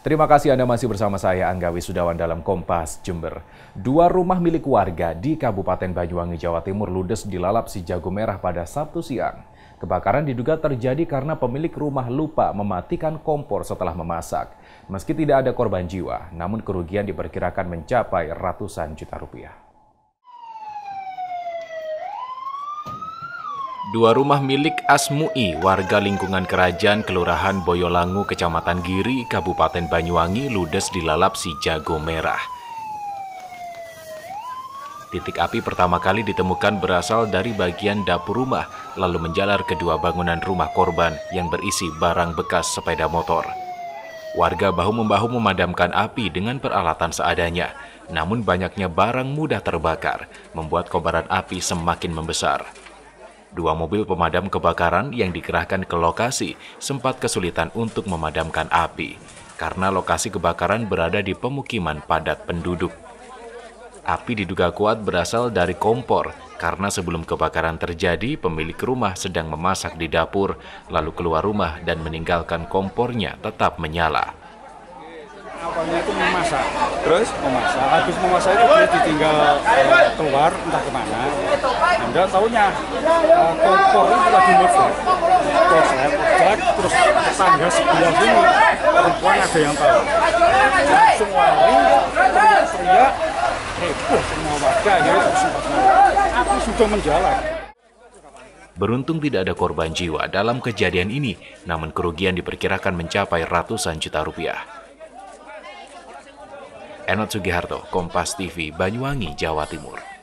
Terima kasih Anda masih bersama saya, Angga Wisudawan dalam Kompas Jember. Dua rumah milik warga di Kabupaten Banyuwangi, Jawa Timur ludes dilalap si jago merah pada Sabtu siang. Kebakaran diduga terjadi karena pemilik rumah lupa mematikan kompor setelah memasak. Meski tidak ada korban jiwa, namun kerugian diperkirakan mencapai ratusan juta rupiah. Dua rumah milik Asmui, warga lingkungan Kerajaan Kelurahan Boyolangu, Kecamatan Giri, Kabupaten Banyuwangi, ludes dilalap si jago merah. Titik api pertama kali ditemukan berasal dari bagian dapur rumah, lalu menjalar ke dua bangunan rumah korban yang berisi barang bekas sepeda motor. Warga bahu-membahu memadamkan api dengan peralatan seadanya, namun banyaknya barang mudah terbakar, membuat kobaran api semakin membesar. Dua mobil pemadam kebakaran yang dikerahkan ke lokasi sempat kesulitan untuk memadamkan api, karena lokasi kebakaran berada di pemukiman padat penduduk. Api diduga kuat berasal dari kompor, karena sebelum kebakaran terjadi, pemilik rumah sedang memasak di dapur, lalu keluar rumah dan meninggalkan kompornya tetap menyala. Awalnya itu memasak, terus habis memasak itu dia ditinggal keluar entah kemana. Anda tahunya kompor itu lagi meledak, terus tetangga sebelah sini perempuan ada yang tahu. Semua ini teriak, heboh semua warga ya, api sudah menjalar. Beruntung tidak ada korban jiwa dalam kejadian ini, namun kerugian diperkirakan mencapai ratusan juta rupiah. Enot Sugiharto, Kompas TV, Banyuwangi, Jawa Timur.